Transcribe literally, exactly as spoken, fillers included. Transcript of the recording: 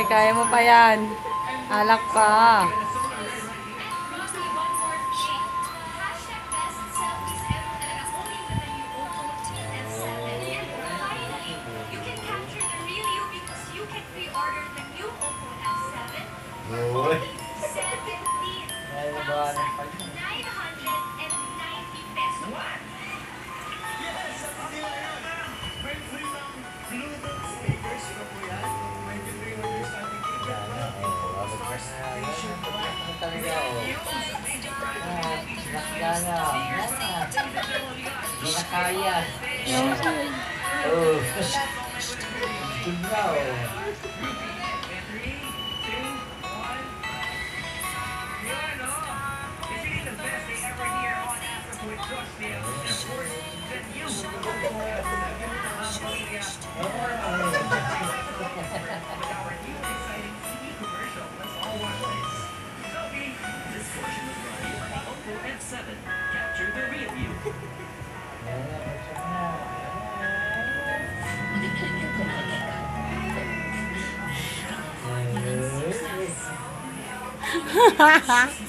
kaya mo pa yan. Alak pa. Hindi na kaya. Oh. Tignan o. Capture the real you. Ha ha ha.